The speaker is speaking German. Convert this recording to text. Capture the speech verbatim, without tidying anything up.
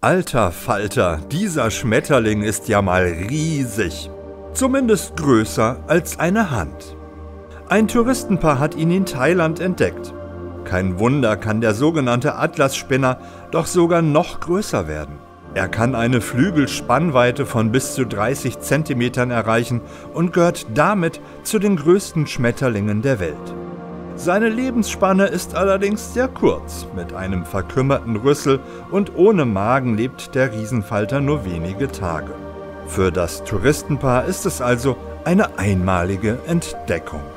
Alter Falter, dieser Schmetterling ist ja mal riesig. Zumindest größer als eine Hand. Ein Touristenpaar hat ihn in Thailand entdeckt. Kein Wunder, kann der sogenannte Atlasspinner doch sogar noch größer werden. Er kann eine Flügelspannweite von bis zu dreißig Zentimetern erreichen und gehört damit zu den größten Schmetterlingen der Welt. Seine Lebensspanne ist allerdings sehr kurz. Mit einem verkümmerten Rüssel und ohne Magen lebt der Riesenfalter nur wenige Tage. Für das Touristenpaar ist es also eine einmalige Entdeckung.